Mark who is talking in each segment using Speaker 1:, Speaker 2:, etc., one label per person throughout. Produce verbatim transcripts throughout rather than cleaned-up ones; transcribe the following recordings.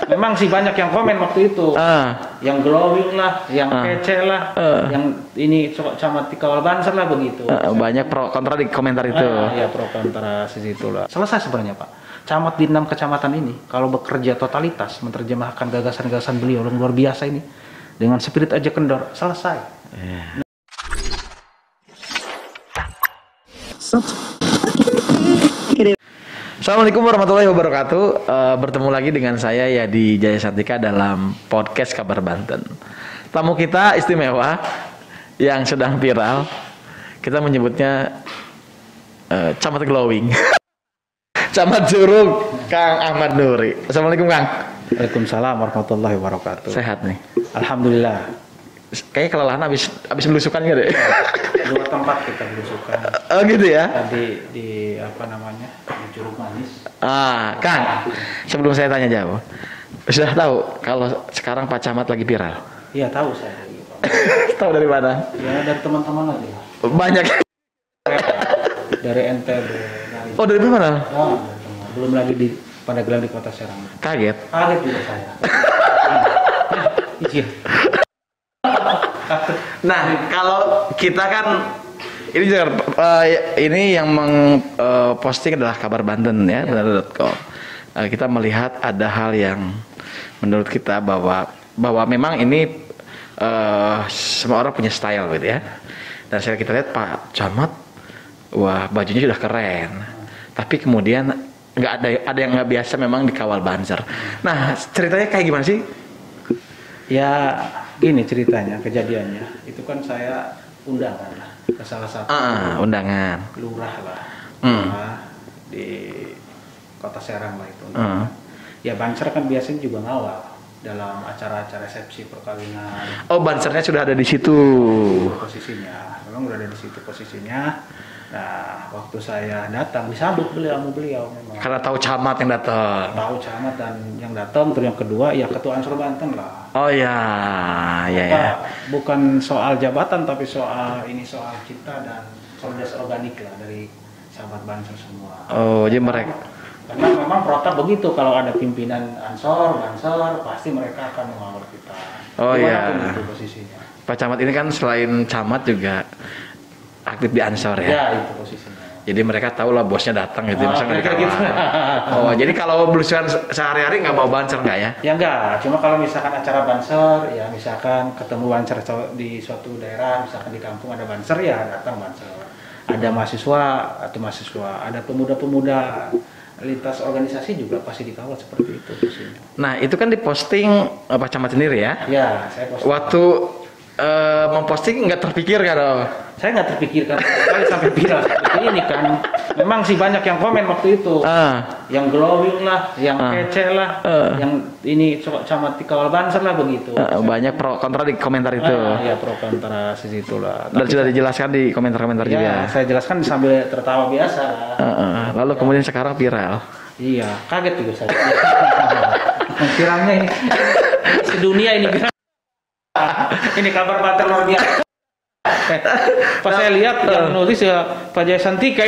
Speaker 1: Memang sih banyak yang komen waktu itu.
Speaker 2: Uh.
Speaker 1: Yang glowing lah, yang
Speaker 2: Uh.
Speaker 1: kece lah, uh. yang ini camat di kawal banser lah begitu.
Speaker 2: Uh, banyak pro kontra di komentar itu.
Speaker 1: Ah, ya pro kontra situ lah. Selesai sebenarnya Pak. Camat di enam kecamatan ini kalau bekerja totalitas menerjemahkan gagasan-gagasan beliau yang luar biasa ini dengan spirit aja kendor, selesai. Yeah.
Speaker 2: Assalamualaikum warahmatullahi wabarakatuh. Uh, bertemu lagi dengan saya Yadi Jaya Santika dalam podcast Kabar Banten. Tamu kita istimewa yang sedang viral. Kita menyebutnya uh, Camat Glowing. Camat Curug, Kang Ahmad Nuri. Assalamualaikum Kang.
Speaker 1: Waalaikumsalam warahmatullahi wabarakatuh.
Speaker 2: Sehat nih.
Speaker 1: Alhamdulillah.
Speaker 2: Kayaknya kelelahan habis habis belusukan gitu deh.
Speaker 1: Dua tempat kita belusukan.
Speaker 2: Oh gitu ya.
Speaker 1: Di di apa namanya? Di Curug Manis.
Speaker 2: Ah, Kang. Sebelum saya tanya jauh. Sudah tahu kalau sekarang Pak Camat lagi viral?
Speaker 1: Iya, tahu saya.
Speaker 2: Tahu dari mana?
Speaker 1: Ya dari teman-teman aja.
Speaker 2: Banyak.
Speaker 1: Dari N T B. Dari...
Speaker 2: Oh, dari mana?
Speaker 1: Oh, belum lagi di Pandeglang di Kota Serang.
Speaker 2: Kaget.
Speaker 1: Kaget juga saya. Iya.
Speaker 2: Nah, kalau kita kan ini juga uh, ini yang mengposting uh, adalah Kabar Banten ya, benar titik com. Uh, kita melihat ada hal yang menurut kita bahwa bahwa memang ini uh, semua orang punya style gitu ya. Dan saya kita lihat Pak Camat, wah bajunya sudah keren. Tapi kemudian nggak ada ada yang nggak biasa memang dikawal banser. Nah, ceritanya kayak gimana sih?
Speaker 1: Ya gini ceritanya, kejadiannya itu kan saya undangan lah ke salah satu
Speaker 2: uh, undangan
Speaker 1: lurah lah
Speaker 2: hmm.
Speaker 1: di Kota Serang lah itu.
Speaker 2: Uh.
Speaker 1: Ya banser kan biasanya juga ngawal dalam acara-acara resepsi perkawinan.
Speaker 2: Oh, bansernya sudah ada di situ.
Speaker 1: Posisinya, memang udah ada di situ posisinya. Nah, waktu saya datang disambut beliau sama beliau memang.
Speaker 2: Karena tahu camat yang datang.
Speaker 1: Tahu camat dan yang datang, terus yang kedua ya ketua Ansor Banten lah.
Speaker 2: Oh ya, ya ya.
Speaker 1: Bukan soal jabatan tapi soal ini soal cinta dan solidaritas organik lah dari sahabat Banser semua.
Speaker 2: Oh, jadi mereka.
Speaker 1: Karena memang protap begitu kalau ada pimpinan Ansor, Banser pasti mereka akan mengawal kita.
Speaker 2: Oh ya.
Speaker 1: Itu posisinya. Pak
Speaker 2: Camat ini kan selain camat juga aktif di Ansor ya.
Speaker 1: Ya itu posisinya.
Speaker 2: Jadi mereka tahu lah bosnya datang gitu.
Speaker 1: Oh,
Speaker 2: misalnya
Speaker 1: kayak gitu.
Speaker 2: Oh, jadi kalau belusukan sehari-hari nggak bawa banser nggak ya?
Speaker 1: Ya enggak, cuma kalau misalkan acara banser, ya misalkan ketemu banser di suatu daerah, misalkan di kampung ada banser ya datang banser. Ada mahasiswa atau mahasiswa, ada pemuda-pemuda lintas organisasi juga pasti dikawal seperti itu.
Speaker 2: Nah itu kan diposting Pak Camat sendiri ya?
Speaker 1: Ya, saya posting.
Speaker 2: Waktu uh, memposting nggak terpikir kan? Oh?
Speaker 1: Saya nggak terpikirkan sekali sampai viral seperti ini kan. Memang sih banyak yang komen waktu itu. Uh. Yang glowing lah, yang uh. kece lah, uh. yang ini camat di kawal banser lah begitu.
Speaker 2: Uh, banyak pro kontra di komentar itu.
Speaker 1: Ah, ya pro kontra situ lah.
Speaker 2: Dan sudah dijelaskan di komentar-komentar
Speaker 1: ya,
Speaker 2: juga.
Speaker 1: Saya jelaskan sambil tertawa biasa.
Speaker 2: Uh, uh. Lalu ya. Kemudian sekarang viral.
Speaker 1: Iya, kaget juga saya. Viralnya ini sedunia ini. Ini Kabar Banten luar biasa. Eh, pas nah, saya lihat yang nulis ya Pak Jaya Santika.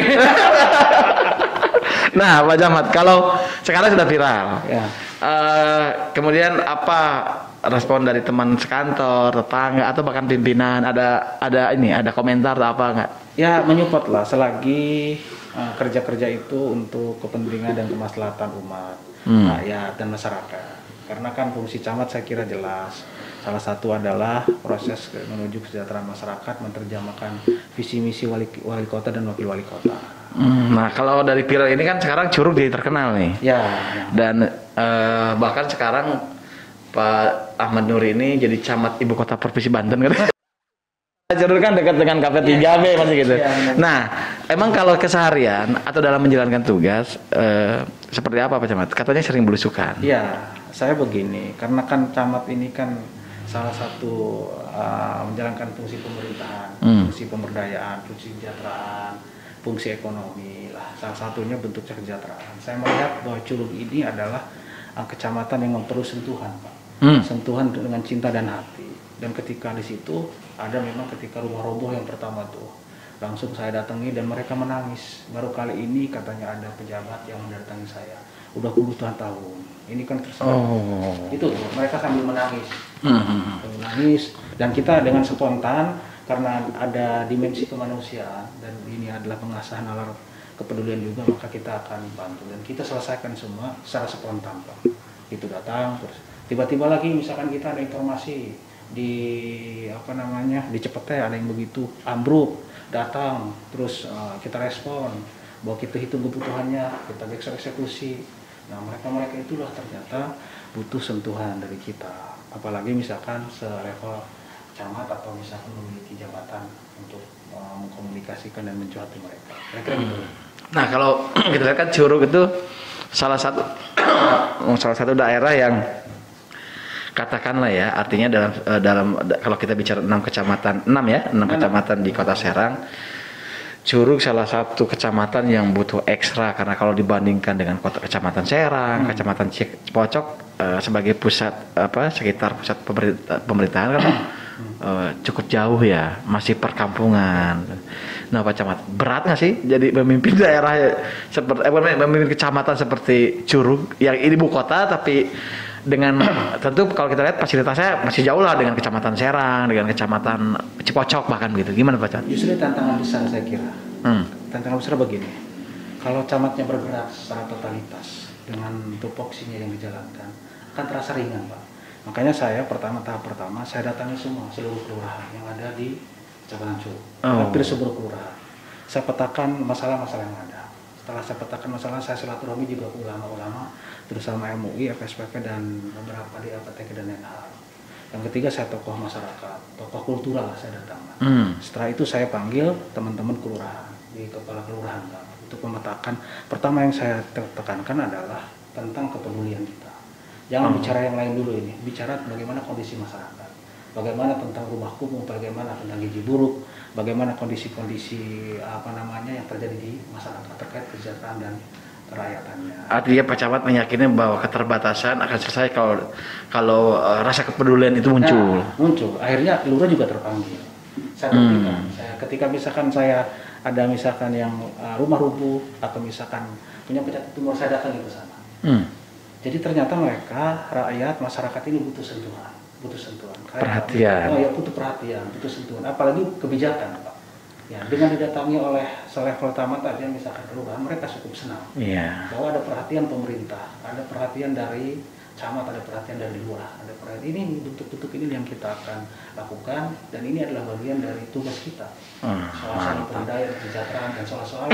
Speaker 2: Nah, Pak Camat, kalau sekarang sudah viral,
Speaker 1: ya.
Speaker 2: uh, kemudian apa respon dari teman sekantor, tetangga, atau bahkan pimpinan? Ada ada ini, ada komentar atau apa nggak?
Speaker 1: Ya menyupport lah, selagi uh, kerja-kerja itu untuk kepentingan dan kemaslahatan umat, hmm. rakyat dan masyarakat. Karena kan fungsi camat saya kira jelas. Salah satu adalah proses menuju kesejahteraan masyarakat, menerjemahkan visi misi wali, wali kota dan wakil wali kota.
Speaker 2: Hmm, nah kalau dari viral ini kan sekarang Curug jadi terkenal nih.
Speaker 1: Ya. ya.
Speaker 2: Dan uh, bahkan sekarang Pak Ahmad Nuri ini jadi camat ibu kota provinsi Banten kan? Curug kan dekat dengan K P tiga B ya, masih gitu. Ya, nah, emang kalau keseharian atau dalam menjalankan tugas uh, seperti apa Pak Camat? Katanya sering belusukan.
Speaker 1: Iya, saya begini, karena kan camat ini kan salah satu uh, menjalankan fungsi pemerintahan, hmm. fungsi pemberdayaan, fungsi kesejahteraan, fungsi ekonomi lah. Salah satunya bentuk kesejahteraan. Saya melihat bahwa Curug ini adalah uh, kecamatan yang perlu sentuhan, Pak. Hmm. Sentuhan dengan cinta dan hati. Dan ketika di situ ada memang ketika rumah roboh yang pertama tuh, langsung saya datangi dan mereka menangis. Baru kali ini katanya ada pejabat yang mendatangi saya. udah puluhan tahun. Ini kan terserah.
Speaker 2: Oh.
Speaker 1: Itu mereka sambil menangis,
Speaker 2: Hmm.
Speaker 1: sambil menangis, dan kita dengan spontan karena ada dimensi kemanusiaan dan ini adalah pengasahan nalar kepedulian juga, maka kita akan bantu dan kita selesaikan semua secara spontan, Pak. Itu datang terus tiba-tiba lagi misalkan kita ada informasi di apa namanya di Cepete ada yang begitu ambruk, datang terus uh, kita respon bahwa kita hitung kebutuhannya, kita eksekusi. Nah mereka-mereka itulah ternyata butuh sentuhan dari kita, apalagi misalkan selevel camat atau misalkan memiliki jabatan untuk uh, mengkomunikasikan dan mencuati mereka. Kira-kira gitu.
Speaker 2: Nah kalau kita lihat kan Curug itu salah satu salah satu daerah yang katakanlah ya, artinya dalam dalam kalau kita bicara enam kecamatan, enam ya, enam kecamatan di Kota Serang, Curug salah satu kecamatan yang butuh ekstra karena kalau dibandingkan dengan kota kecamatan Serang, hmm. kecamatan Cipocok uh, sebagai pusat apa sekitar pusat pemerintah, pemerintahan kan uh, cukup jauh ya, masih perkampungan. Nah Pak Camat, berat nggak sih jadi pemimpin daerah seperti eh, pemimpin kecamatan seperti Curug yang ini ibu kota tapi dengan tentu kalau kita lihat fasilitasnya masih jauh lah dengan kecamatan Serang, dengan kecamatan Cipocok bahkan gitu. Gimana Pak Camat?
Speaker 1: Justru tantangan besar saya kira.
Speaker 2: Hmm.
Speaker 1: Tantangan besar begini. Kalau camatnya bergerak secara totalitas dengan tupoksinya yang dijalankan akan terasa ringan, Pak. Makanya saya pertama tahap pertama saya datangi semua seluruh kelurahan yang ada di Kecamatan Curug.
Speaker 2: Oh.
Speaker 1: Hampir seluruh kelurahan. Saya petakan masalah-masalah yang ada. Setelah saya petakan masalah, saya silaturahmi juga ke ulama-ulama, terutama M U I, F S P K, dan beberapa di A P T K dan N H. Yang ketiga saya tokoh masyarakat, tokoh kultural saya datang.
Speaker 2: Hmm.
Speaker 1: Setelah itu saya panggil teman-teman kelurahan, di kepala kelurahan Pak, untuk memetakan. Pertama yang saya tekankan adalah tentang kepedulian kita. Jangan hmm. bicara yang lain dulu ini, bicara bagaimana kondisi masyarakat. Bagaimana tentang rumah kumuh, bagaimana tentang gizi buruk, bagaimana kondisi-kondisi apa namanya yang terjadi di masyarakat terkait kesejahteraan dan kerahyatannya.
Speaker 2: Artinya Pak Camat meyakini bahwa keterbatasan akan selesai kalau kalau uh, rasa kepedulian itu muncul.
Speaker 1: Nah, muncul. Akhirnya lurah juga terpanggil. Saya buktikan. Hmm. Saya, ketika misalkan saya ada misalkan yang uh, rumah rubuh atau misalkan punya penyakit tumor, saya datang ke sana. Hmm. Jadi ternyata mereka rakyat masyarakat ini butuh sentuhan. butuh sentuhan,
Speaker 2: perhatian.
Speaker 1: Oh ya butuh perhatian, butuh sentuhan, apalagi kebijakan, Pak. Ya, dengan didatangi oleh selevel tamat aja misalkan kelurahan, mereka cukup senang.
Speaker 2: Yeah.
Speaker 1: Bahwa ada perhatian pemerintah, ada perhatian dari camat, ada perhatian dari lurah, ada perhatian. Ini bentuk-bentuk ini yang kita akan lakukan dan ini adalah bagian dari tugas kita. Hmm, soal-soal pemberdayaan, kesejahteraan dan soal-soal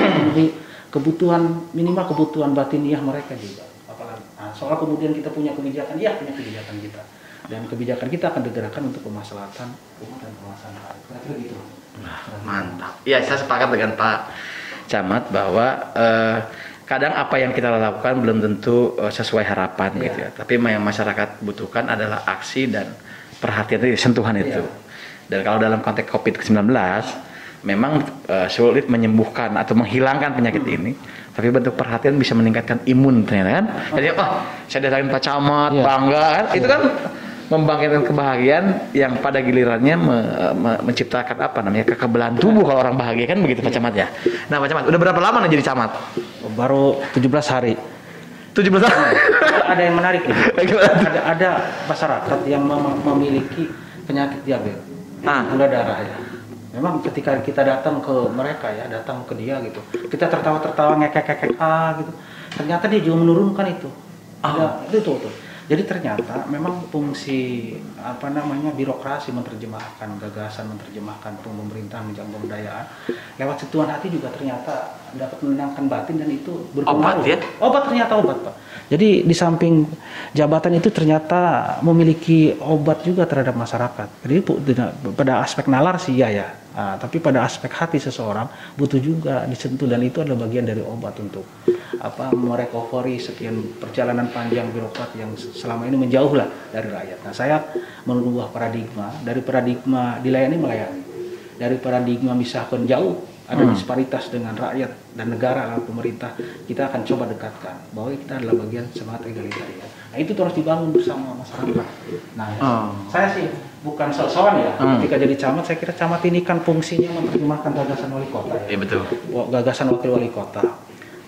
Speaker 1: kebutuhan minimal kebutuhan batiniah mereka juga. Apalagi nah, soal kemudian kita punya kebijakan, ya punya kebijakan kita. Dan kebijakan kita akan digerakkan untuk kemaslahatan umat dan kemaslahatan rakyat. Kira-kira gitu.
Speaker 2: Nah, mantap. Ya, saya sepakat dengan Pak Camat bahwa eh, kadang apa yang kita lakukan belum tentu eh, sesuai harapan ya. Gitu ya. Tapi yang masyarakat butuhkan adalah aksi dan perhatian itu, sentuhan ya. Itu. Dan kalau dalam konteks covid sembilan belas memang eh, sulit menyembuhkan atau menghilangkan penyakit hmm. ini. Tapi bentuk perhatian bisa meningkatkan imun ternyata kan. Jadi oh, saya datangin Pak Camat, ya. Bangga kan. Itu kan membangkitkan kebahagiaan yang pada gilirannya me, me, menciptakan apa namanya kekebalan tubuh kalau orang bahagia kan begitu Pak Camat ya. Nah Pak Camat udah berapa lama nih jadi camat?
Speaker 1: Baru tujuh belas hari.
Speaker 2: tujuh belas hari.
Speaker 1: Ada yang menarik nih. ada, ada masyarakat yang mem memiliki penyakit diabetes, ah. gula darah ya. Memang ketika kita datang ke mereka ya, datang ke dia gitu, kita tertawa-tertawa ngekek-ngekek ah gitu. Ternyata dia juga menurunkan itu. Ada, ah. itu tuh, tuh. Jadi ternyata memang fungsi apa namanya birokrasi menerjemahkan gagasan, menerjemahkan pemerintahan, menjaga pemberdayaan lewat sentuhan hati juga ternyata dapat menenangkan batin dan itu berpengaruh. Obat ya? Obat ternyata obat Pak. Jadi di samping jabatan itu ternyata memiliki obat juga terhadap masyarakat. Jadi pada aspek nalar sih ya ya. Nah, tapi pada aspek hati seseorang butuh juga disentuh dan itu adalah bagian dari obat untuk apa merecovery sekian perjalanan panjang birokrat yang selama ini menjauh lah dari rakyat. Nah, saya merubah paradigma dari paradigma dilayani melayani, dari paradigma misalkan jauh ada hmm. disparitas dengan rakyat dan negara lalu pemerintah, kita akan coba dekatkan bahwa kita adalah bagian semangat egalitarian. Nah itu terus dibangun bersama masyarakat. Nah oh. saya sih bukan sok-sokan ya, hmm. ketika jadi camat saya kira camat ini kan fungsinya menerjemahkan gagasan wali kota ya.
Speaker 2: Iya betul.
Speaker 1: Gagasan wakil wali kota.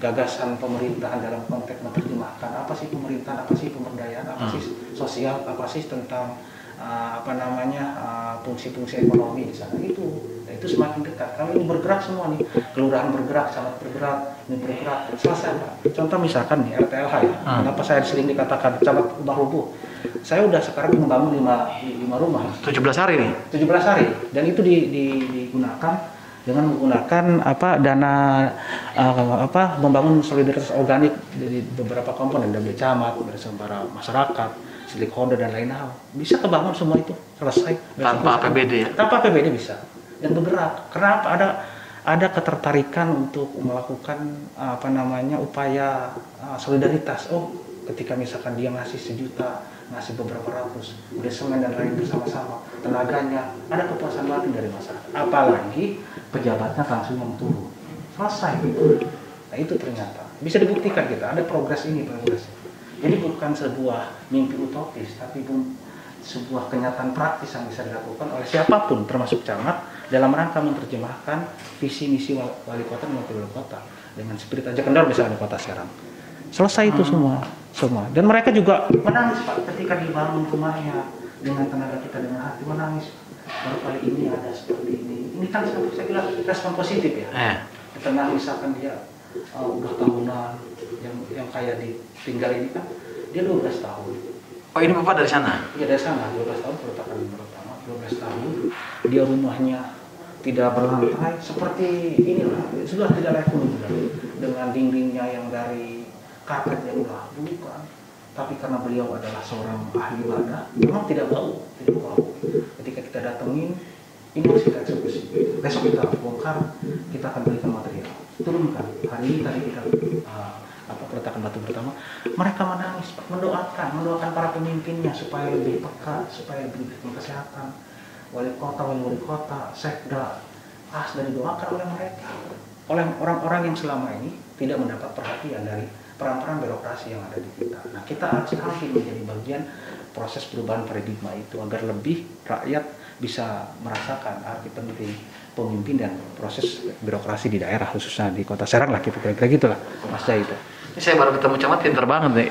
Speaker 1: gagasan pemerintahan dalam konteks menerjemahkan apa sih pemerintahan, apa sih pemberdayaan, apa sih sosial, apa sih tentang uh, apa namanya uh, fungsi-fungsi ekonomi di sana itu. Nah, itu semakin dekat. Kami ini bergerak semua nih, kelurahan bergerak, camat bergerak, ini bergerak, selesai Pak. Contoh misalkan nih R T L H ya, hmm. kenapa saya sering dikatakan camat ubah rubuh. Saya udah sekarang membangun lima, lima rumah.
Speaker 2: tujuh belas hari nih?
Speaker 1: tujuh belas hari, dan itu di, di, digunakan dengan menggunakan apa dana uh, apa membangun solidaritas organik dari beberapa komponen dari camat, dari para masyarakat, stakeholder dan lain hal. Bisa kebangun semua itu selesai
Speaker 2: tanpa A P B D ya?
Speaker 1: Tanpa A P B D bisa. Dan bergerak. Kenapa ada ada ketertarikan untuk melakukan apa namanya upaya uh, solidaritas. Oh, ketika misalkan dia ngasih sejuta, ngasih beberapa ratus, udah semen dan lain bersama-sama, tenaganya, ada kepuasan batin dari masyarakat. Apalagi pejabatnya langsung yang turun, selesai gitu. Nah itu ternyata bisa dibuktikan kita ada progres ini, progres. Jadi bukan sebuah mimpi utopis, tapi pun sebuah kenyataan praktis yang bisa dilakukan oleh siapapun, termasuk camat, dalam rangka menerjemahkan visi misi wali kota dan wakil wali kota dengan spirit aja kendor misalnya kota Serang. Selesai itu semua, semua. Dan mereka juga menangis Pak ketika dibangun rumahnya dengan tenaga kita, dengan hati menangis. Baru kali ini ada seperti ini. Ini kan saya kira respon positif ya. Eh. Di tengah misalkan dia uh, udah tahunan yang yang kayak ditinggal ini kan dia dua belas tahun.
Speaker 2: Oh ini Bapak dari sana?
Speaker 1: Iya dari sana, dua belas tahun peletakan pertama, dua belas tahun. Dia rumahnya tidak berlantai seperti inilah, sudah tidak layak huni dengan dindingnya yang dari karpet yang udah bukan. Tapi karena beliau adalah seorang ahli ibadah, memang tidak bau, tidak bau. Ketika kita datengin, ini harus kita eksekusi. Besok kita bongkar, kita akan berikan material, turunkan. Hari ini tadi kita uh, apa peletakan batu pertama, mereka menangis, mendoakan, mendoakan para pemimpinnya supaya lebih peka, supaya lebih kesehatan. Wali kota, wali kota, sekda, pas dan didoakan oleh mereka, oleh orang-orang yang selama ini tidak mendapat perhatian dari peran-peran birokrasi yang ada di kita. Nah, kita harus hampir menjadi bagian proses perubahan paradigma itu agar lebih rakyat bisa merasakan arti penting pemimpin dan proses birokrasi di daerah, khususnya di Kota Serang lah, gitu kira-kira gitulah Mas Jai itu.
Speaker 2: Ini saya baru ketemu camat pinter banget nih.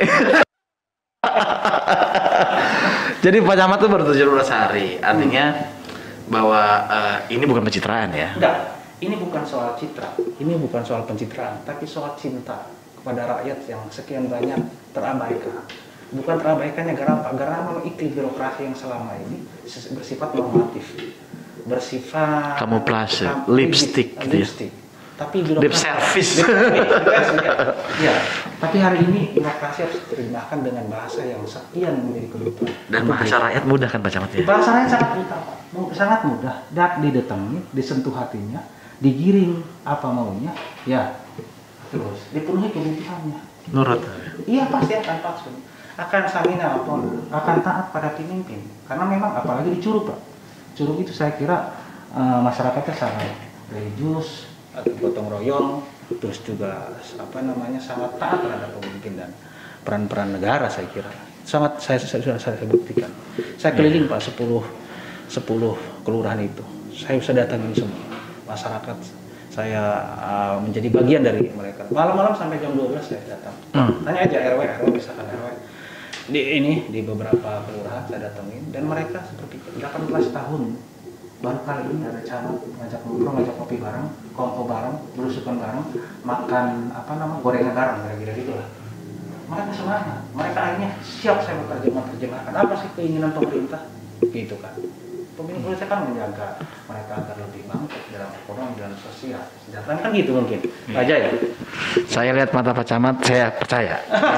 Speaker 2: Jadi Pak Camat itu baru tujuh belas hari, artinya bahwa uh, ini bukan pencitraan ya?
Speaker 1: Enggak, ini bukan soal citra, ini bukan soal pencitraan, tapi soal cinta kepada rakyat yang sekian banyak terabaikan. Bukan terabaikannya gara apa? Gara memang iklim birokrasi yang selama ini bersifat normatif, bersifat
Speaker 2: kamuflase, lipstick, gitu ya.
Speaker 1: Lipstick. Tapi birokrasi,
Speaker 2: lip service.
Speaker 1: Lip service ya. Ya. Tapi hari ini birokrasi harus diterjemahkan dengan bahasa yang sekian menjadi kebutuhan.
Speaker 2: Dan bahasa rakyat mudah kan Pak Camat ya?
Speaker 1: Bahasa rakyat sangat mudah, Pak. Sangat mudah. Dat didatangi, disentuh hatinya, digiring apa maunya, ya. Terus dipenuhi kebutuhannya.
Speaker 2: Nurut.
Speaker 1: Iya pasti akan patsun, akan samina pun, akan taat pada pemimpin. Karena memang apalagi di Curug Pak. Curug itu saya kira uh, masyarakatnya sangat religius, gotong royong, terus juga apa namanya sangat taat terhadap pemimpin dan peran-peran negara saya kira. Sangat saya sudah saya, saya, saya buktikan. Saya keliling Pak sepuluh sepuluh kelurahan itu. Saya bisa datangin semua masyarakat. Saya uh, menjadi bagian dari mereka. Malam-malam sampai jam dua belas saya datang. Hmm. Tanya aja R W, R W misalkan R W. Di ini di beberapa kelurahan saya datangin dan mereka seperti delapan belas tahun baru kali ini ada camat ngajak ngobrol, ngajak kopi bareng, kongko bareng, berusukan bareng, makan apa nama gorengan bareng, kira-kira gitulah. Mereka semangat, mereka akhirnya siap saya berterjemah terjemahkan apa sih keinginan pemerintah, gitu kan. Pemerintah kan menjaga mereka agar lebih bangkit dalam ekonomi dan sosial. Sejahtera kan gitu mungkin. Aja ya.
Speaker 2: Saya lihat mata Pak Camat, saya percaya.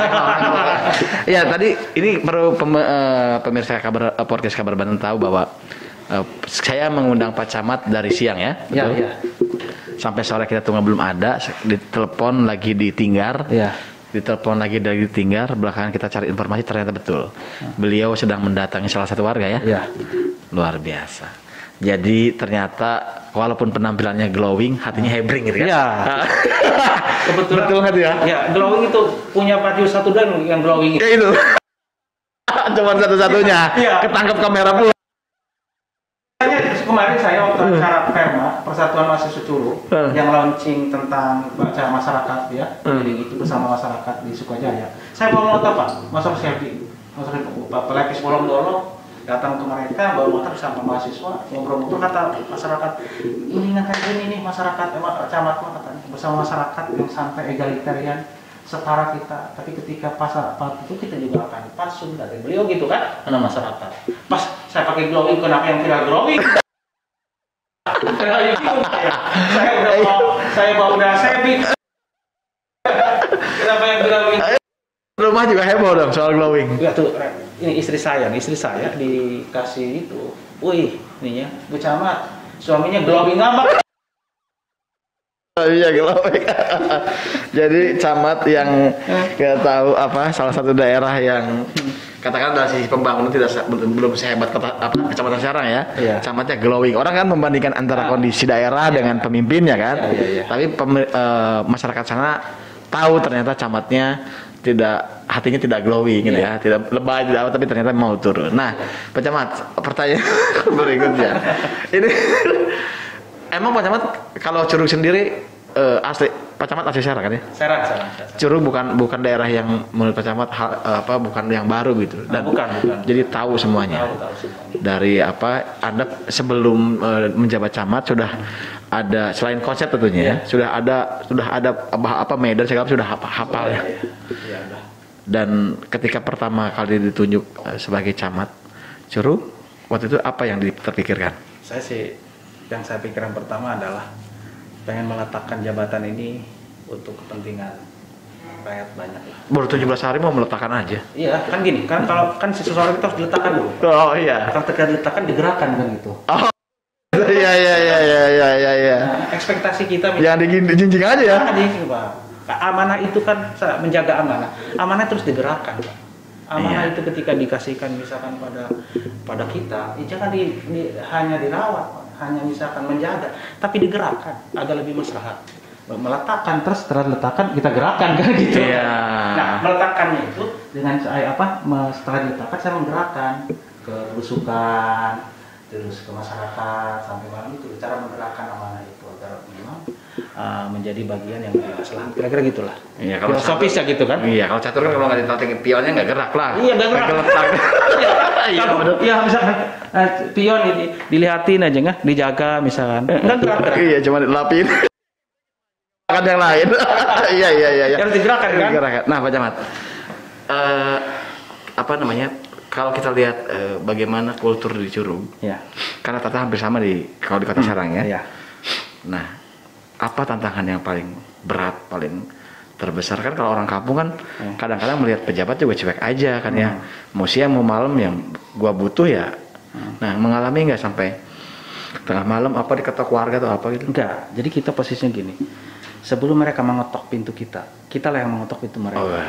Speaker 2: Ya tadi ini perlu pem, uh, pemirsa kabar uh, podcast Kabar Banten tahu bahwa uh, saya mengundang Pak Camat dari siang ya.
Speaker 1: Iya, iya.
Speaker 2: Sampai sore kita tunggu belum ada, ditelepon lagi di Tinggar.
Speaker 1: Iya.
Speaker 2: Ditelepon lagi dari Tinggar, belakangan kita cari informasi ternyata betul. Beliau sedang mendatangi salah satu warga ya.
Speaker 1: Iya.
Speaker 2: Luar biasa. Jadi ternyata walaupun penampilannya glowing, hatinya hebring gitu kan?
Speaker 1: Iya. Kebetulan
Speaker 2: betul hati ya?
Speaker 1: Ya, glowing itu punya baju satu dan yang glowing.
Speaker 2: Ya itu. Cuman satu-satunya.
Speaker 1: Iya.
Speaker 2: Ketangkep kamera pula.
Speaker 1: kemarin saya waktu acara Perma Persatuan Mahasiswa Curug uh. yang launching tentang baca masyarakat ya, uh. jadi itu bersama masyarakat di Sukajaya. Saya bawa motor Pak, masuk Selfie, masuk Pak pelapis bolong-bolong, datang ke mereka bawa motor sama mahasiswa ngobrol-ngobrol, kata masyarakat ini nggak kayak ini nih masyarakat emang camat katanya bersama masyarakat yang sampai egalitarian setara kita, tapi ketika pas apa itu kita juga akan pasung dari beliau gitu kan, karena masyarakat. Pas saya pakai glowing, kenapa yang tidak glowing? saya, saya udah mau, saya mau udah sebik. Kenapa yang glowing?
Speaker 2: Rumah juga heboh dong soal glowing.
Speaker 1: Ya tuh, ini istri saya, istri saya dikasih itu, wih, ininya, Bu Camat, suaminya glowing amat.
Speaker 2: Oh iya glowing. Jadi camat yang nggak tahu apa salah satu daerah yang katakan dari sisi pembangunan tidak belum belum sehebat kota apa kecamatan sekarang ya. Iya. Camatnya glowing. Orang kan membandingkan antara kondisi daerah iya. dengan pemimpinnya kan. Iya, iya, iya. Tapi pem, e, masyarakat sana tahu ternyata camatnya tidak hatinya tidak glowing gitu ya, tidak lebay tidak apa, tapi ternyata mau turun. Nah, Pak Camat, pertanyaan berikutnya. Ini emang Pak Camat kalau Curug sendiri uh, asli Pak Camat asli Serang kan ya?
Speaker 1: Serang, Serang.
Speaker 2: Curug bukan bukan daerah yang menurut Pak Camat hal, apa bukan yang baru gitu. Dan
Speaker 1: nah, bukan, bukan.
Speaker 2: Jadi tahu semuanya.
Speaker 1: Tahu, tahu semuanya. Dari
Speaker 2: apa Anda sebelum uh, menjabat camat sudah ada selain konsep tentunya ya, sudah ada sudah ada apa, apa medan segala sudah hafal, hafal ya.
Speaker 1: Iya, iya, iya.
Speaker 2: Dan ketika pertama kali ditunjuk uh, sebagai camat Curug, waktu itu apa yang terpikirkan?
Speaker 1: Saya sih yang saya pikirkan pertama adalah pengen meletakkan jabatan ini untuk kepentingan rakyat banyak lah.
Speaker 2: Baru tujuh belas hari mau meletakkan aja?
Speaker 1: Iya, kan gini, kan kalau kan seseorang itu harus diletakkan dulu.
Speaker 2: Oh iya.
Speaker 1: Kalau ketika diletakkan digerakkan kan gitu.
Speaker 2: Oh iya iya iya iya iya iya. Ya.
Speaker 1: Nah, ekspektasi kita
Speaker 2: yang dijinjing aja ya?
Speaker 1: Nah, dijinjing Pak. Amanah itu kan menjaga amanah. Amanah terus digerakkan Pak. Amanah iya. itu ketika dikasihkan misalkan pada pada kita, ya jangan di, di, hanya dirawat, hanya misalkan menjaga, tapi digerakkan agak lebih maslahat. Meletakkan terus setelah letakkan kita gerakan kan gitu.
Speaker 2: Iya.
Speaker 1: Nah meletakkannya itu dengan saya apa setelah diletakkan saya menggerakkan ke belusukan, terus ke masyarakat sampai malam itu cara menggerakkan amanah itu agar memang uh, menjadi bagian yang maslahat. Kira-kira gitulah.
Speaker 2: Iya kalau
Speaker 1: filosofis ya gitu kan.
Speaker 2: Iya kalau catur kan kalau nggak dilatih pionnya nggak gerak lah.
Speaker 1: Iya nggak gerak. Iya betul. Iya misalkan uh, pion ini dilihatin aja nggak, dijaga misalkan. Nggak gerak-gerak.
Speaker 2: Iya cuma dilapin. Kan yang lain. Iya iya iya.
Speaker 1: Yang digerakkan kan.
Speaker 2: Gerakan. Nah Pak Camat, uh, apa namanya? Kalau kita lihat uh, bagaimana kultur di Curug, ya. Karena tata hampir sama di kalau di Kota hmm. Serang ya. Ya. Nah, apa tantangan yang paling berat, paling terbesar kan kalau orang kampung kan kadang-kadang melihat pejabat juga cuek aja kan hmm. ya. Mau siang mau malam yang gua butuh ya. Hmm. Nah, mengalami nggak sampai tengah malam apa diketok warga atau apa gitu?
Speaker 1: Enggak. Jadi kita posisinya gini. Sebelum mereka mengetok pintu kita, kita lah yang mengetok pintu mereka. Oh,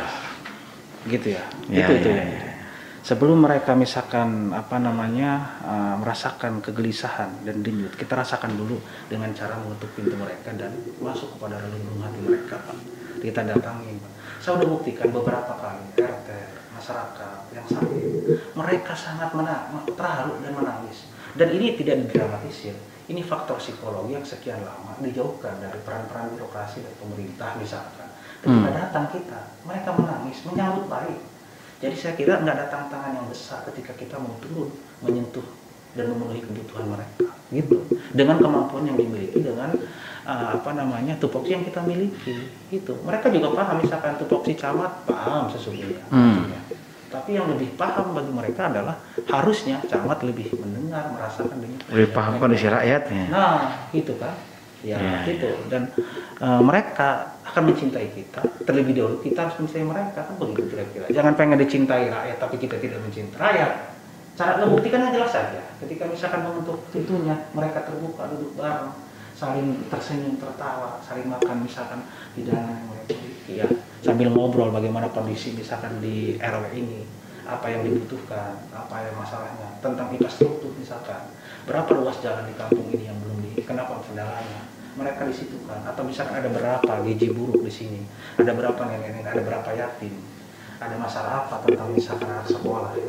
Speaker 1: gitu ya.
Speaker 2: Ya
Speaker 1: itu
Speaker 2: ya,
Speaker 1: itu
Speaker 2: ya,
Speaker 1: ya.
Speaker 2: ya.
Speaker 1: Sebelum mereka misalkan apa namanya uh, merasakan kegelisahan dan denyut, kita rasakan dulu dengan cara mengetuk pintu mereka dan masuk kepada relung hati mereka, Pak. Kita datangi, Pak. Saya udah buktikan beberapa kali R T, masyarakat yang sakit, mereka sangat menang, terharu dan menangis. Dan ini tidak didramatisir. Ini faktor psikologi yang sekian lama dijauhkan dari peran-peran birokrasi dan pemerintah misalkan. Ketika hmm. datang kita, mereka menangis, menyambut baik. Jadi saya kira nggak ada tantangan yang besar ketika kita mau turun, menyentuh dan memenuhi kebutuhan mereka, gitu. Dengan kemampuan yang dimiliki, dengan uh, apa namanya tupoksi yang kita miliki, gitu. Mereka juga paham, misalkan tupoksi camat paham sesungguhnya. Hmm. Tapi yang lebih paham bagi mereka adalah harusnya camat lebih mendengar, merasakan dengan
Speaker 2: lebih paham kondisi rakyatnya.
Speaker 1: Nah, gitu kan. Ya,
Speaker 2: ya
Speaker 1: gitu. Dan uh, mereka akan mencintai kita. Terlebih dahulu kita harus mencintai mereka, kan begitu kira-kira. Jangan pengen dicintai rakyat tapi kita tidak mencintai rakyat. Cara membuktikannya jelas saja. Ketika misalkan membentuk pintunya, mereka terbuka, duduk bareng, saling tersenyum, tertawa, saling makan misalkan di dalam yang mereka miliki, ya. Sambil ngobrol bagaimana kondisi misalkan di R W ini, apa yang dibutuhkan, apa yang masalahnya, tentang infrastruktur misalkan. Berapa luas jalan di kampung ini yang belum di, kenapa kendalanya? Mereka di situ kan, atau misalkan ada berapa gizi buruk di sini, ada berapa nenek-nenek, ada berapa yatim, ada masalah apa tentang misalkan anak sekolah yang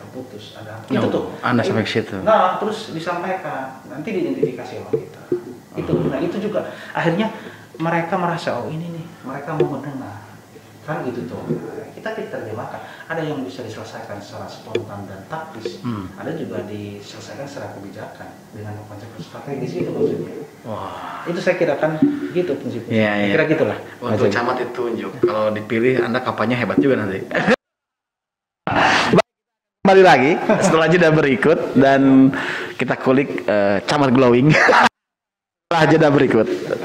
Speaker 1: terputus, ada
Speaker 2: oh,
Speaker 1: itu tuh.
Speaker 2: Anda sampai ke situ.
Speaker 1: Nah, terus disampaikan, nanti diidentifikasi sama kita. Itu, nah itu juga akhirnya mereka merasa oh ini nih, mereka mau mendengar, kan gitu tuh. Kita diterjemahkan. Ada yang bisa diselesaikan secara spontan dan taktis, hmm. ada juga diselesaikan secara kebijakan dengan konsep strategis itu maksudnya. Wah, itu saya kira kan gitu prinsipnya.
Speaker 2: Ya, ya.
Speaker 1: Kira gitulah.
Speaker 2: Untuk camat itu unjuk. Kalau dipilih Anda kampanye hebat juga nanti. Kembali lagi setelah jeda berikut dan kita kulik uh, camat glowing. Setelah jeda berikut.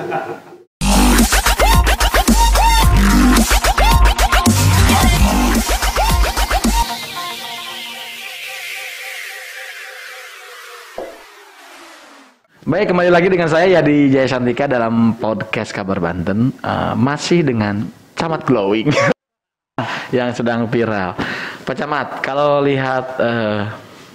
Speaker 2: Baik, kembali lagi dengan saya Yadi Jaya Santika dalam podcast Kabar Banten, uh, masih dengan camat glowing yang sedang viral. Pak Camat, kalau lihat uh,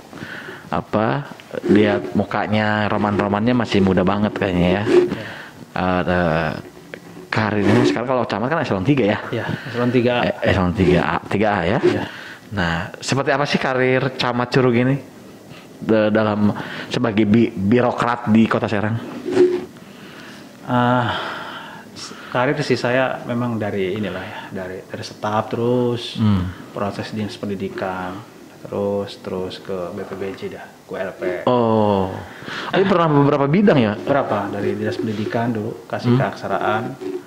Speaker 2: apa, lihat mukanya, roman-romannya masih muda banget kayaknya ya. Uh, uh, karirnya sekarang kalau camat kan eselon tiga ya?
Speaker 1: Ya, eselon tiga A.
Speaker 2: Eh, eselon tiga A, tiga A ya? Ya. Nah, seperti apa sih karir camat Curug ini? De, dalam sebagai bi, birokrat di Kota Serang?
Speaker 1: Uh, karir sih saya memang dari inilah ya, dari dari staf terus hmm. proses dinas pendidikan terus terus ke B P B J dah, ke L P.
Speaker 2: Oh, tapi pernah beberapa bidang ya?
Speaker 1: Berapa dari dinas pendidikan dulu kasih hmm. keaksaraan,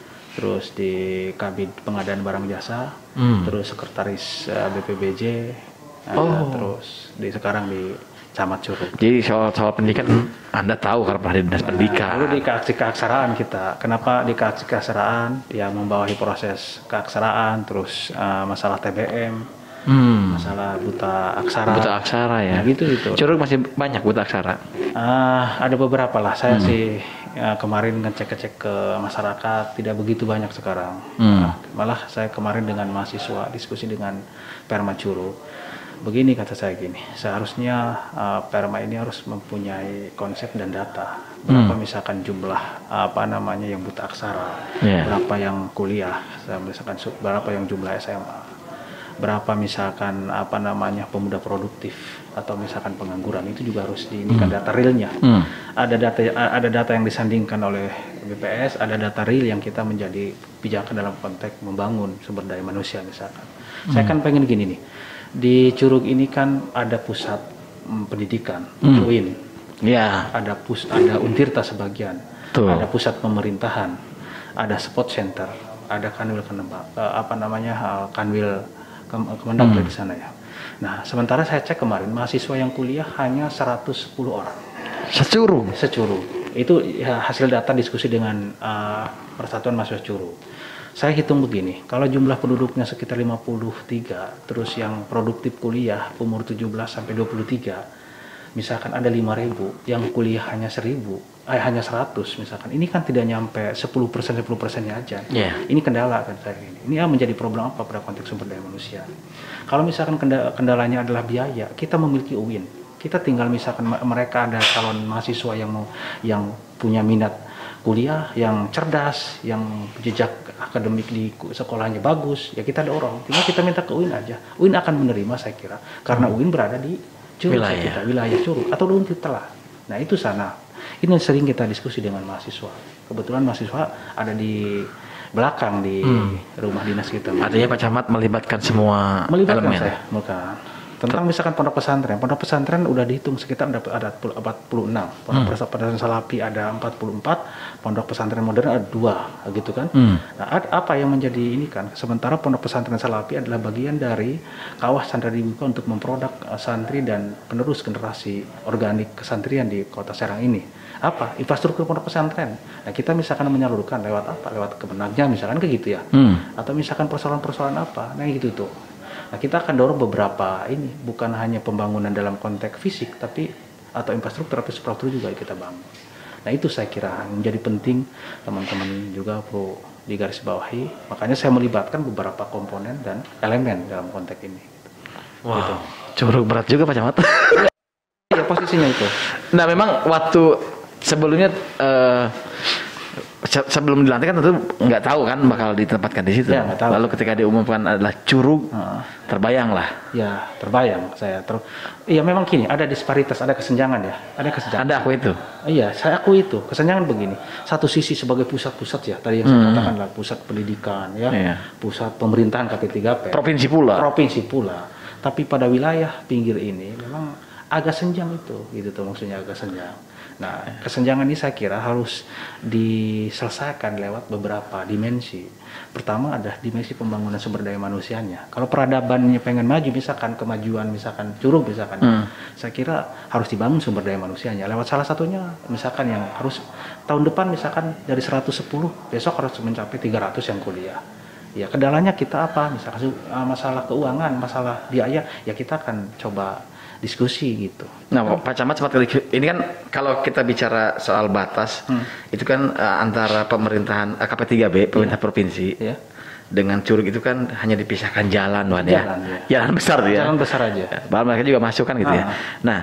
Speaker 1: terus di Kabid pengadaan barang jasa, hmm. terus sekretaris uh, B P B J, uh, oh. terus di sekarang di Camat Curug.
Speaker 2: Jadi soal soal pendidikan hmm. Anda tahu karena pernah di dinas nah, pendidikan.
Speaker 1: Lalu di keaksi keaksaraan kita. Kenapa di keaksi keaksaraan? Ya membawahi proses keaksaraan, terus uh, masalah T B M, hmm. masalah buta aksara.
Speaker 2: Buta aksara ya. Nah,
Speaker 1: gitu gitu.
Speaker 2: Curug masih banyak buta aksara.
Speaker 1: Uh, ada beberapa lah. Saya hmm. sih ya, kemarin ngecek-ngecek ke masyarakat tidak begitu banyak sekarang. Hmm. Nah, malah saya kemarin dengan mahasiswa diskusi dengan Perma Curug. Begini kata saya gini, seharusnya uh, Perma ini harus mempunyai konsep dan data. Berapa hmm. misalkan jumlah apa namanya yang buta aksara, yeah. berapa yang kuliah, misalkan berapa yang jumlah S M A, berapa misalkan apa namanya pemuda produktif atau misalkan pengangguran, itu juga harus diinikan hmm. data realnya. Hmm. Ada data ada data yang disandingkan oleh B P S, ada data real yang kita menjadi pijakan dalam konteks membangun sumber daya manusia misalkan. Hmm. Saya kan pengen gini nih. Di Curug ini kan ada pusat mm, pendidikan, hmm. U I N, ya. Ada pus, ada Untirta sebagian, Tuh. Ada pusat pemerintahan, ada sport center, ada kanwil kenembak, uh, apa namanya uh, kanwil ke, Kemendak hmm. di sana ya. Nah, sementara saya cek kemarin mahasiswa yang kuliah hanya seratus sepuluh orang.
Speaker 2: Securug.
Speaker 1: Securug. Itu ya, hasil data diskusi dengan uh, Persatuan Mahasiswa Curug. Saya hitung begini, kalau jumlah penduduknya sekitar lima puluh tiga, terus yang produktif kuliah umur tujuh belas sampai dua puluh tiga, misalkan ada lima ribu, yang kuliah hanya seribu, eh, hanya seratus misalkan, ini kan tidak nyampe sepuluh persen, sepuluh persennya aja. Yeah. Ini kendala kan saya ini. Ini menjadi problem apa pada konteks sumber daya manusia. Kalau misalkan kendalanya adalah biaya, kita memiliki U I N. Kita tinggal misalkan mereka ada calon mahasiswa yang mau yang punya minat kuliah, yang cerdas, yang jejak akademik di sekolahnya bagus, ya kita dorong. Tinggal kita minta ke U I N aja. U I N akan menerima saya kira, karena U I N berada di Curug, wilayah. Kita, wilayah Curug atau Untirta lah. Nah itu sana. Ini sering kita diskusi dengan mahasiswa. Kebetulan mahasiswa ada di belakang di hmm. rumah dinas kita.
Speaker 2: Artinya Pak Camat melibatkan semua
Speaker 1: melibatkan
Speaker 2: elemen.
Speaker 1: Saya, bukan. Tentang misalkan pondok pesantren, pondok pesantren udah dihitung sekitar ada, ada empat puluh enam, pondok hmm. pesantren Salapi ada empat puluh empat, pondok pesantren modern ada dua, gitu kan. Hmm. Nah, apa yang menjadi ini kan, sementara pondok pesantren Salapi adalah bagian dari kawah santri dibuka untuk memproduk uh, santri dan penerus generasi organik kesantrian di Kota Serang ini. Apa? Infrastruktur pondok pesantren. Nah, kita misalkan menyalurkan lewat apa? Lewat Kemenagnya misalkan kayak gitu ya. Hmm. Atau misalkan persoalan-persoalan apa? Nah, gitu tuh. Nah, kita akan dorong beberapa ini, bukan hanya pembangunan dalam konteks fisik, tapi atau infrastruktur, tapi infrastruktur juga kita bangun. Nah, itu saya kira menjadi penting teman-teman juga perlu digarisbawahi. Makanya saya melibatkan beberapa komponen dan elemen dalam konteks ini.
Speaker 2: Wow, gitu. Curug berat juga Pak Camat.
Speaker 1: Ya posisinya itu.
Speaker 2: Nah, memang waktu sebelumnya uh, Se- sebelum dilantik kan tentu nggak tahu kan bakal ditempatkan di situ.
Speaker 1: Ya, nggak tahu.
Speaker 2: Lalu ketika diumumkan adalah curug,
Speaker 1: Heeh.
Speaker 2: terbayang lah.
Speaker 1: Ya terbayang saya ter. Iya memang gini, ada disparitas, ada kesenjangan ya, ada kesenjangan.
Speaker 2: Anda aku itu.
Speaker 1: Iya, saya akui itu. Kesenjangan begini. Satu sisi sebagai pusat-pusat ya, tadi yang saya katakan lah, pusat pendidikan ya,
Speaker 2: Iya.
Speaker 1: pusat pemerintahan K P tiga P.
Speaker 2: Provinsi pula.
Speaker 1: Provinsi pula. Tapi pada wilayah pinggir ini memang agak senjang itu, gitu tuh maksudnya agak senjang. Nah, kesenjangan ini saya kira harus diselesaikan lewat beberapa dimensi. Pertama ada dimensi pembangunan sumber daya manusianya. Kalau peradabannya pengen maju, misalkan kemajuan, misalkan curug, misalkan,
Speaker 2: Hmm.
Speaker 1: saya kira harus dibangun sumber daya manusianya. Lewat salah satunya, misalkan yang harus tahun depan, misalkan dari seratus sepuluh, besok harus mencapai tiga ratus yang kuliah. Ya, kendalanya kita apa? Misalkan uh, masalah keuangan, masalah biaya, ya kita akan coba diskusi gitu.
Speaker 2: Nah, Pak Camat sempat kali ini kan kalau kita bicara soal batas,
Speaker 1: Hmm.
Speaker 2: itu kan uh, antara pemerintahan uh, K P tiga B, pemerintah provinsi,
Speaker 1: Ya.
Speaker 2: dengan curug itu kan hanya dipisahkan jalan, Wan ya.
Speaker 1: Jalan, ya.
Speaker 2: Jalan besar tuh ya.
Speaker 1: Jalan besar aja.
Speaker 2: Bahkan mereka juga masuk kan gitu ya.
Speaker 1: Ah.
Speaker 2: Nah,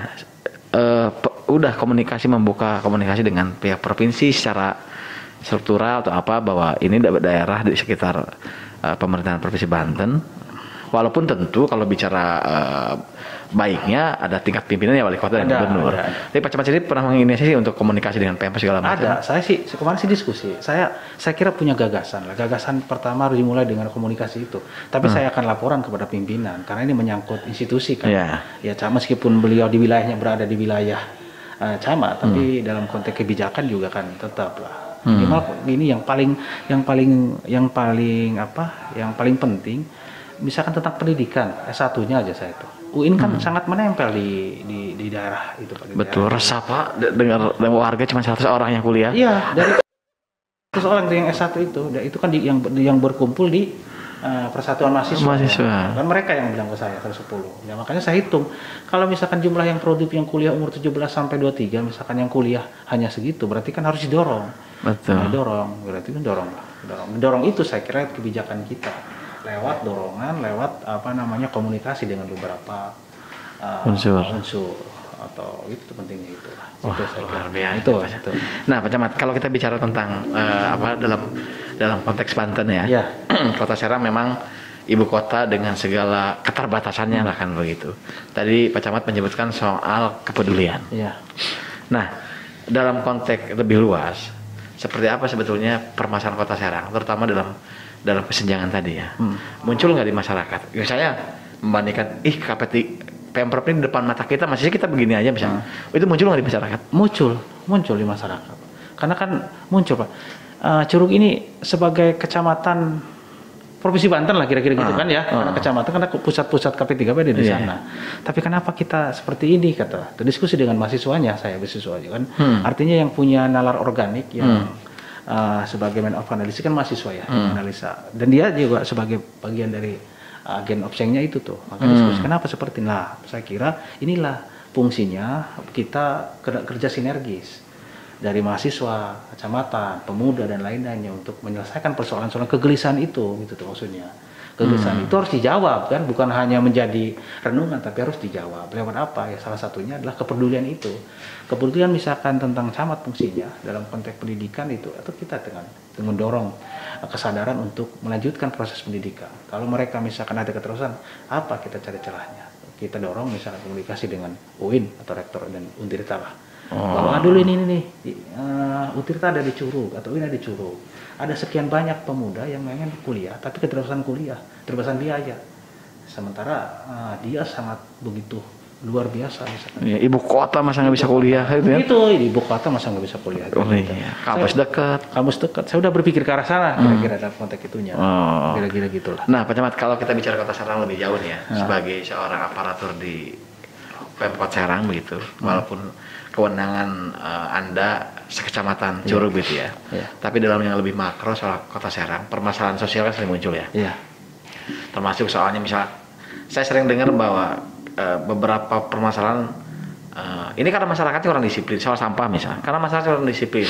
Speaker 2: eh, pe- udah komunikasi membuka komunikasi dengan pihak provinsi secara struktural atau apa bahwa ini da- daerah di sekitar eh, pemerintahan provinsi Banten. Walaupun tentu kalau bicara eh, baiknya ada tingkat pimpinannya wali kota dan
Speaker 1: Ada,
Speaker 2: gubernur.
Speaker 1: ada.
Speaker 2: Tapi Pak Camat sendiri pernah menginisiasi untuk komunikasi dengan Pemprov segala macam.
Speaker 1: Ada, saya sih kemarin sih diskusi. Saya saya kira punya gagasan lah. Gagasan pertama harus dimulai dengan komunikasi itu. Tapi
Speaker 2: Hmm.
Speaker 1: saya akan laporan kepada pimpinan karena ini menyangkut institusi kan.
Speaker 2: Iya.
Speaker 1: Ya, camat meskipun beliau di wilayahnya berada di wilayah eh, camat,
Speaker 2: Hmm.
Speaker 1: tapi dalam konteks kebijakan juga kan tetap lah. Minimal ini yang paling yang paling yang paling apa? Yang paling penting misalkan tentang pendidikan S satu-nya aja saya itu. U I N kan sangat menempel di di di daerah itu Pak. di
Speaker 2: Betul,
Speaker 1: daerah.
Speaker 2: resah Pak de- dengar dengar warga cuma seratus orang yang kuliah.
Speaker 1: Iya, dari seratus orang yang S satu itu, dan itu kan di, yang yang berkumpul di uh, Persatuan Mahasiswa.
Speaker 2: Mahasiswa.
Speaker 1: Kan mereka yang bilang ke saya seratus sepuluh. Ya makanya saya hitung kalau misalkan jumlah yang produktif yang kuliah umur tujuh belas sampai dua puluh tiga, misalkan yang kuliah hanya segitu, berarti kan harus didorong.
Speaker 2: Betul.
Speaker 1: Nah, dorong, berarti kan dorong lah. Dorong. Dorong itu saya kira kebijakan kita lewat dorongan, lewat apa namanya komunikasi dengan beberapa uh,
Speaker 2: Unsur.
Speaker 1: unsur atau itu pentingnya itu lah.
Speaker 2: Wah,
Speaker 1: Itu saya kira.
Speaker 2: luar biasa.
Speaker 1: Itu, itu.
Speaker 2: Nah, Pak Camat, kalau kita bicara tentang eh, apa dalam dalam konteks Banten ya,
Speaker 1: Ya.
Speaker 2: Kota Serang memang ibu kota dengan segala keterbatasannya lah kan begitu. Tadi Pak Camat menyebutkan soal kepedulian.
Speaker 1: Iya.
Speaker 2: Nah, dalam konteks lebih luas, seperti apa sebetulnya permasalahan Kota Serang, terutama dalam dalam kesenjangan tadi ya,
Speaker 1: Hmm.
Speaker 2: muncul nggak di masyarakat? Ya, saya membandingkan, ih K P T Pemprov ini di depan mata kita, masih kita begini aja misalnya, itu muncul nggak di masyarakat?
Speaker 1: muncul muncul di masyarakat karena kan muncul Pak. Uh, Curug ini sebagai kecamatan Provinsi Banten lah kira-kira gitu
Speaker 2: Ah,
Speaker 1: kan ya,
Speaker 2: ah.
Speaker 1: karena kecamatan karena pusat-pusat K P tiga P ada di
Speaker 2: Iya.
Speaker 1: sana. Tapi kenapa kita seperti ini kata? Diskusi dengan mahasiswanya, saya mahasiswa kan.
Speaker 2: Hmm.
Speaker 1: Artinya yang punya nalar organik yang uh, sebagai man of analysis kan mahasiswa ya,
Speaker 2: Hmm.
Speaker 1: analisa. Dan dia juga sebagai bagian dari agen opsengnya itu tuh. Maka diskusi kenapa seperti nah, saya kira inilah fungsinya kita ker- kerja sinergis dari mahasiswa, kecamatan, pemuda dan lain-lainnya untuk menyelesaikan persoalan-persoalan kegelisahan itu gitu tuh maksudnya. Kegelisahan itu harus dijawab kan, bukan hanya menjadi renungan tapi harus dijawab. Lewat apa? Ya salah satunya adalah kepedulian itu. Kepedulian misalkan tentang camat fungsinya dalam konteks pendidikan itu atau kita dengan dengan mendorong kesadaran untuk melanjutkan proses pendidikan. Kalau mereka misalkan ada keterusan, apa kita cari celahnya? Kita dorong misalnya komunikasi dengan U I N atau rektor dan Untirta lah.
Speaker 2: Oh.
Speaker 1: Bahwa ah, dulu ini ini nih, uh, Untirta ada di Curug atau U I N ada di Curug. Ada sekian banyak pemuda yang pengen kuliah, tapi keterusan kuliah, keterusan biaya. Sementara uh, dia sangat begitu luar biasa misalkan.
Speaker 2: Ya, ibu kota masa nggak bisa kuliah gitu ya?
Speaker 1: Itu di ibu kota masa nggak bisa kuliah.
Speaker 2: Oh
Speaker 1: Gitu.
Speaker 2: iya, kampus dekat.
Speaker 1: Kampus dekat. Saya udah berpikir ke arah sana kira-kira dalam konteks itunya.
Speaker 2: Oh.
Speaker 1: Kira-kira gitulah.
Speaker 2: Nah, Pak Camat, kalau kita bicara Kota Serang lebih jauh nih ya,
Speaker 1: Nah.
Speaker 2: sebagai seorang aparatur di Pemkot Serang begitu, walaupun kewenangan eh, Anda sekecamatan Curug gitu ya,
Speaker 1: Iya.
Speaker 2: tapi dalam yang lebih makro soal Kota Serang, permasalahan sosial kan sering muncul ya,
Speaker 1: Iya.
Speaker 2: termasuk soalnya misal, saya sering dengar bahwa eh, beberapa permasalahan eh, ini karena masyarakatnya kurang disiplin soal sampah misalnya, karena masyarakat kurang disiplin.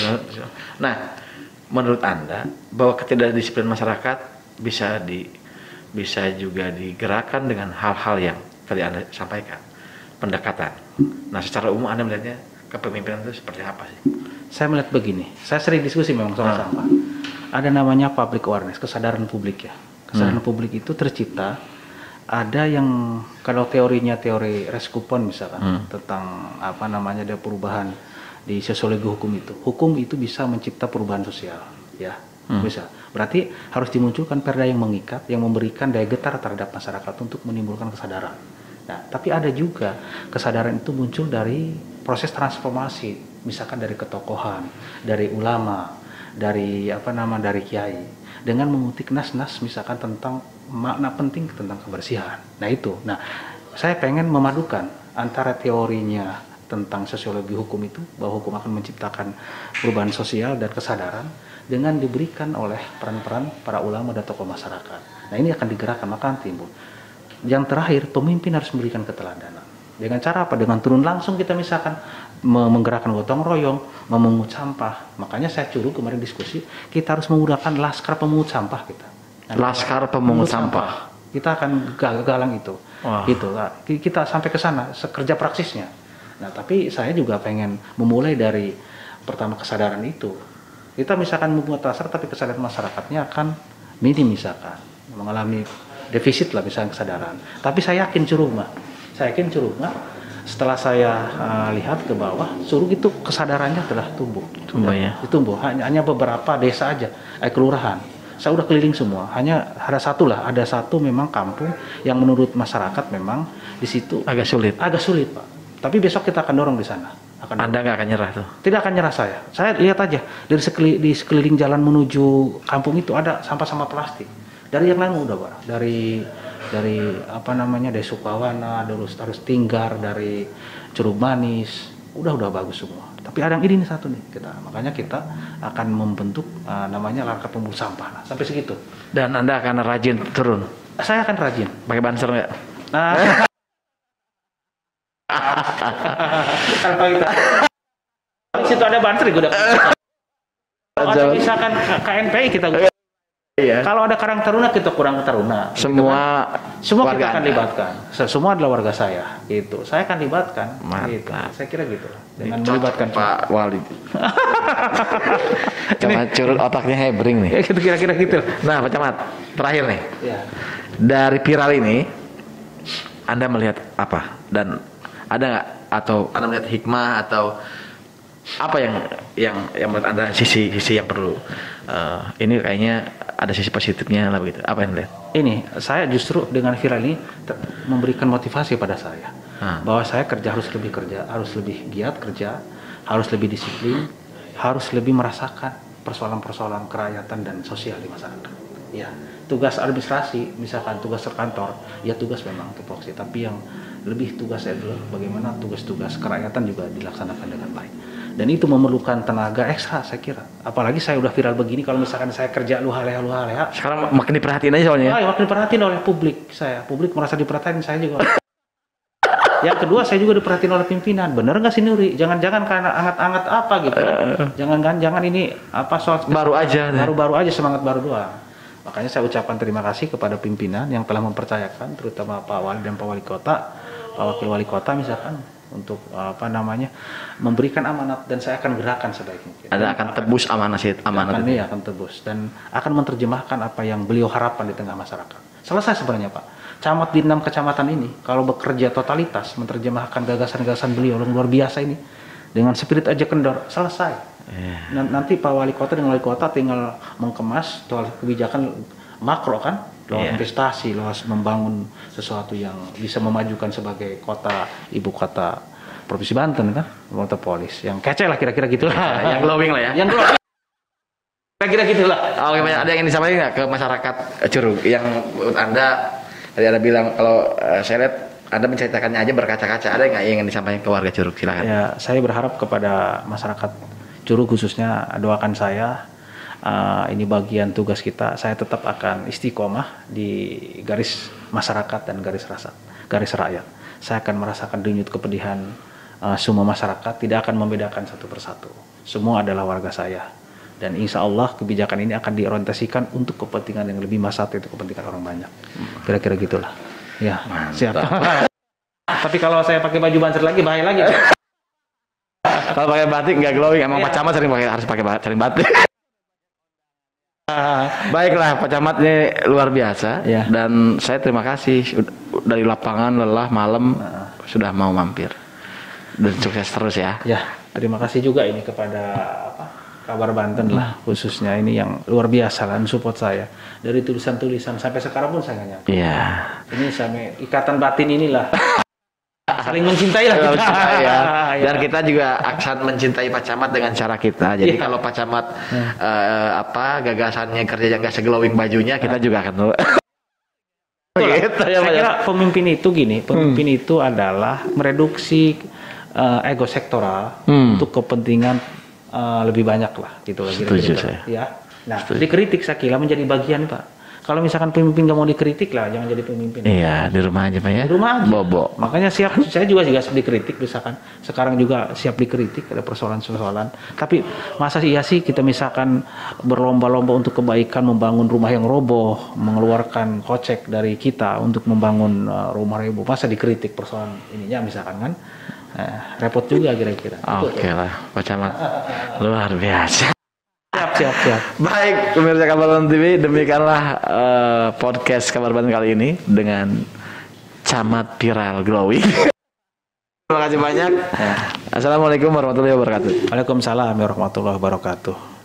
Speaker 2: Nah, menurut Anda bahwa ketidakdisiplin masyarakat bisa di bisa juga digerakkan dengan hal-hal yang tadi Anda sampaikan, pendekatan. Nah, secara umum Anda melihatnya kepemimpinan itu seperti apa sih?
Speaker 1: saya melihat begini, saya sering diskusi memang soal
Speaker 2: Hmm.
Speaker 1: sampah. Ada namanya public awareness, kesadaran publik ya. Kesadaran
Speaker 2: Hmm.
Speaker 1: publik itu tercipta, ada yang kalau teorinya teori Reskupon misalkan
Speaker 2: Hmm.
Speaker 1: tentang apa namanya ada perubahan di sosiologi hukum itu. Hukum itu bisa mencipta perubahan sosial, ya.
Speaker 2: Hmm.
Speaker 1: Bisa. Berarti harus dimunculkan perda yang mengikat, yang memberikan daya getar terhadap masyarakat untuk menimbulkan kesadaran. Nah, tapi ada juga kesadaran itu muncul dari proses transformasi, misalkan dari ketokohan, dari ulama, dari apa nama dari kiai, dengan mengutik nas-nas misalkan tentang makna penting tentang kebersihan. Nah itu. Nah, saya pengen memadukan antara teorinya tentang sosiologi hukum itu, bahwa hukum akan menciptakan perubahan sosial dan kesadaran, dengan diberikan oleh peran-peran para ulama dan tokoh masyarakat. Nah ini akan digerakkan, maka timbul. Yang terakhir, pemimpin harus memberikan keteladanan. Dengan cara apa? Dengan turun langsung kita misalkan menggerakkan gotong royong, memungut sampah. Makanya saya suruh kemarin diskusi, kita harus menggunakan laskar pemungut sampah kita. Nah,
Speaker 2: Laskar pemungut sampah.
Speaker 1: Kita akan galang itu.
Speaker 2: Wah.
Speaker 1: Gitu. Nah, kita sampai ke sana, kerja praksisnya. Nah, tapi saya juga pengen memulai dari pertama kesadaran itu. Kita misalkan membuat dasar, tapi kesadaran masyarakatnya akan minim misalkan, mengalami defisit lah misalnya kesadaran. Tapi saya yakin Curug, Mbak. Saya yakin Curug, Mbak, setelah saya uh, lihat ke bawah, Curug itu kesadarannya telah tumbuh.
Speaker 2: Tumbuh ya.
Speaker 1: Tumbuh. Hanya, hanya beberapa desa aja, eh, kelurahan. Saya udah keliling semua. Hanya ada satu lah, ada satu memang kampung yang menurut masyarakat memang di situ
Speaker 2: Agak sulit.
Speaker 1: agak sulit, Pak. Tapi besok kita akan dorong di sana. Akan dorong.
Speaker 2: Anda nggak akan nyerah tuh.
Speaker 1: Tidak akan nyerah saya. Saya lihat aja dari sekeli, di sekeliling jalan menuju kampung itu ada sampah-sampah plastik. Dari yang lain udah, Pak. Dari dari apa namanya dari Sukawana, terus terus Tinggar, dari Curug Manis, udah udah bagus semua. Tapi ada yang ini nih satu nih kita. Makanya kita akan membentuk uh, namanya langkah pemungut sampah. Nah, sampai segitu.
Speaker 2: Dan Anda akan rajin turun.
Speaker 1: Saya akan rajin.
Speaker 2: Pakai banser nggak?
Speaker 1: Nah, kalau itu, di situ ada banter juga udah. Kalau ada misalkan K N P I kita.
Speaker 2: Iya.
Speaker 1: Kalau ada Karang Taruna kita kurang Taruna.
Speaker 2: Semua
Speaker 1: gitu kan. Semua kita
Speaker 2: warga
Speaker 1: akan
Speaker 2: Anda.
Speaker 1: libatkan. Semua adalah warga saya. Gitu. Saya akan libatkan.
Speaker 2: Mantap.
Speaker 1: Gitu. Saya kira gitu. Dengan
Speaker 2: Cocok,
Speaker 1: melibatkan
Speaker 2: Pak Wali. Camat Curug otaknya hebring nih.
Speaker 1: Ya gitu kira-kira gitu.
Speaker 2: Nah, Pak Camat, terakhir nih.
Speaker 1: Ya.
Speaker 2: Dari viral ini, Anda melihat apa? Dan ada nggak atau Anda melihat hikmah atau apa yang yang yang menurut Anda sisi sisi yang perlu uh, ini kayaknya ada sisi positifnya lah begitu. Apa yang lihat?
Speaker 1: Ini saya justru dengan viral ini ter- memberikan motivasi pada saya
Speaker 2: Hmm.
Speaker 1: bahwa saya kerja harus lebih kerja, harus lebih giat kerja, harus lebih disiplin, harus lebih merasakan persoalan-persoalan kerakyatan dan sosial di masyarakat. Ya, tugas administrasi, misalkan tugas terkantor, ya tugas memang tupoksi, tapi yang lebih tugas adalah bagaimana tugas-tugas kerakyatan juga dilaksanakan dengan baik. Dan itu memerlukan tenaga ekstra saya kira. Apalagi saya udah viral begini, kalau misalkan saya kerja lu haleha lu haleha.
Speaker 2: Sekarang makin diperhatiin aja soalnya.
Speaker 1: Ah, makin diperhatiin oleh publik saya. Publik merasa diperhatiin, saya juga. Yang kedua, saya juga diperhatiin oleh pimpinan. Bener nggak sih Nuri? Jangan-jangan karena anget-anget apa gitu. Jangan kan, jangan ini apa soal
Speaker 2: Baru aja.
Speaker 1: baru-baru aja semangat baru doang. Makanya saya ucapkan terima kasih kepada pimpinan yang telah mempercayakan, terutama Pak Wali dan Pak Wali Kota, Pak Wakil Wali Kota misalkan, untuk apa namanya memberikan amanat, dan saya akan gerakan sebaik mungkin.
Speaker 2: Anda akan tebus amanah sih, amanah.
Speaker 1: Akan, iya, akan tebus dan akan menerjemahkan apa yang beliau harapkan di tengah masyarakat. Selesai sebenarnya Pak. Camat di enam kecamatan ini kalau bekerja totalitas menerjemahkan gagasan-gagasan beliau yang luar biasa ini dengan spirit aja kendor, selesai. Yeah. Nanti Pak Wali Kota dengan Wali Kota tinggal mengemas soal kebijakan makro kan, loh yeah. investasi, loh membangun sesuatu yang bisa memajukan sebagai kota ibu kota Provinsi Banten kan, metropolis yang kece lah kira-kira gitulah,
Speaker 2: yang glowing lah ya.
Speaker 1: Yang glowing. Kira-kira gitulah.
Speaker 2: Oke, banyak ada yang ingin disampaikan nggak ke masyarakat Curug yang menurut Anda tadi Anda bilang kalau uh, saya lihat Anda menceritakannya aja berkaca-kaca, ada nggak yang ingin disampaikan ke warga Curug? Silakan.
Speaker 1: Ya, saya berharap kepada masyarakat Curug khususnya, doakan saya, uh, ini bagian tugas kita, saya tetap akan istiqomah di garis masyarakat dan garis rasa, garis rakyat. Saya akan merasakan denyut kepedihan uh, semua masyarakat, tidak akan membedakan satu persatu. Semua adalah warga saya. Dan insya Allah kebijakan ini akan diorientasikan untuk kepentingan yang lebih masat, itu kepentingan orang banyak. Kira-kira gitulah. Ya,
Speaker 2: mantap.
Speaker 1: siap. Tapi kalau saya pakai baju banser lagi bahaya lagi.
Speaker 2: Kalau pakai batik nggak glowing. Emang
Speaker 1: Iya.
Speaker 2: Pak Camat sering pakai harus pakai ba- sering batik. Baiklah, Pak Camat ini luar biasa.
Speaker 1: Iya.
Speaker 2: Dan saya terima kasih ud- dari lapangan lelah malam sudah mau mampir. Dan sukses terus ya.
Speaker 1: Ya, terima kasih juga ini kepada apa, Kabar Banten lah khususnya ini yang luar biasa kan support saya dari tulisan-tulisan sampai sekarang pun saya nggak nyangka.
Speaker 2: Iya.
Speaker 1: Ini sampai ikatan batin inilah saling mencintai lah kita.
Speaker 2: Mencintai ya.
Speaker 1: Ya.
Speaker 2: Dan kita juga akan mencintai Pak Camat dengan cara kita. Jadi
Speaker 1: Iya.
Speaker 2: kalau Pak Camat eh, apa gagasannya kerja yang nggak seglowing bajunya, kita juga akan
Speaker 1: Betul lah.
Speaker 2: gitu ya,
Speaker 1: Saya
Speaker 2: Pak.
Speaker 1: kira pemimpin itu gini, pemimpin itu adalah mereduksi eh, ego sektoral
Speaker 2: Hmm.
Speaker 1: untuk kepentingan eh, lebih banyak lah gitu lah
Speaker 2: Setuju
Speaker 1: kira-kira.
Speaker 2: saya.
Speaker 1: Ya. Nah,
Speaker 2: Setuju.
Speaker 1: dikritik saya kira menjadi bagian, Pak. Kalau misalkan pemimpin nggak mau dikritik lah, jangan jadi pemimpin.
Speaker 2: Iya, di rumah aja Pak ya.
Speaker 1: Di rumah aja.
Speaker 2: Bobo.
Speaker 1: Makanya siap, saya juga juga siap dikritik misalkan. Sekarang juga siap dikritik ada persoalan-persoalan. Tapi masa iya sih kita misalkan berlomba-lomba untuk kebaikan membangun rumah yang roboh, mengeluarkan kocek dari kita untuk membangun uh, rumah roboh. Masa dikritik persoalan ininya misalkan kan? Eh, repot juga kira-kira.
Speaker 2: Oke lah, Pak Camat. Luar biasa.
Speaker 1: Siap, siap, siap.
Speaker 2: Baik, pemirsa Kabar Banten T V, demikianlah eh, podcast Kabar Banten kali ini dengan Camat Viral Glowing. Terima kasih banyak. Assalamualaikum warahmatullahi wabarakatuh.
Speaker 1: Waalaikumsalam warahmatullahi wabarakatuh.